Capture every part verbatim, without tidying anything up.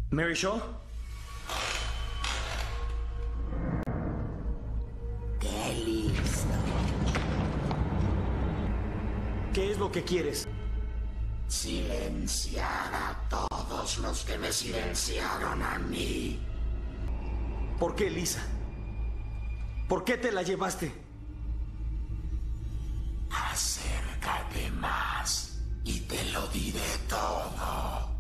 ¿Mary Shaw? ¡Qué listo! ¿Qué es lo que quieres? Silenciar a todos los que me silenciaron a mí. ¿Por qué, Lisa? ¿Por qué te la llevaste? Acércate más y te lo diré todo.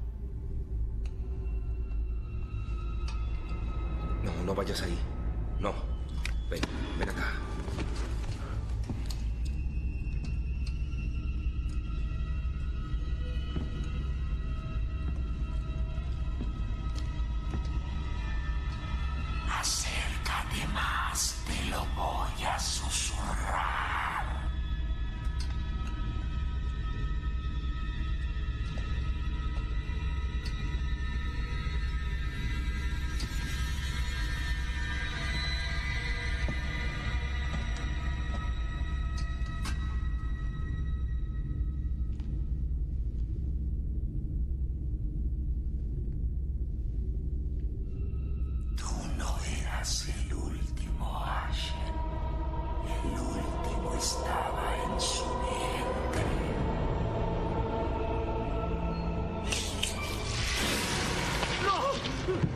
No, no vayas ahí. No. Ven, ven acá. Acércate más, te lo voy a susurrar. El último, Asher. El último estaba en su vientre. ¡No!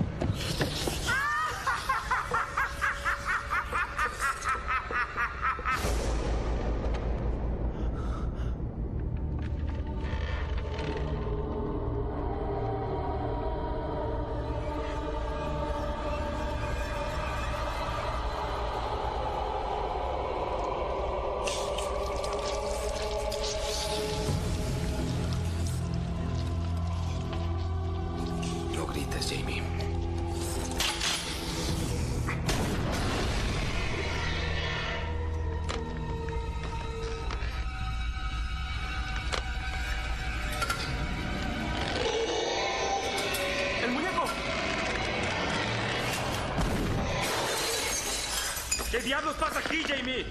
No grites, Jamie. ¡El muñeco! ¿Qué diablos pasa aquí, Jamie?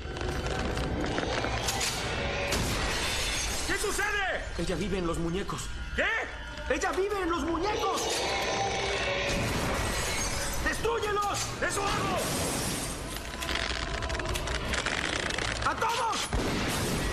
¿Qué sucede? Ella vive en los muñecos. ¿Qué? ¡Ella vive en los muñecos! ¡Destrúyelos! ¡Eso hago! ¡A todos!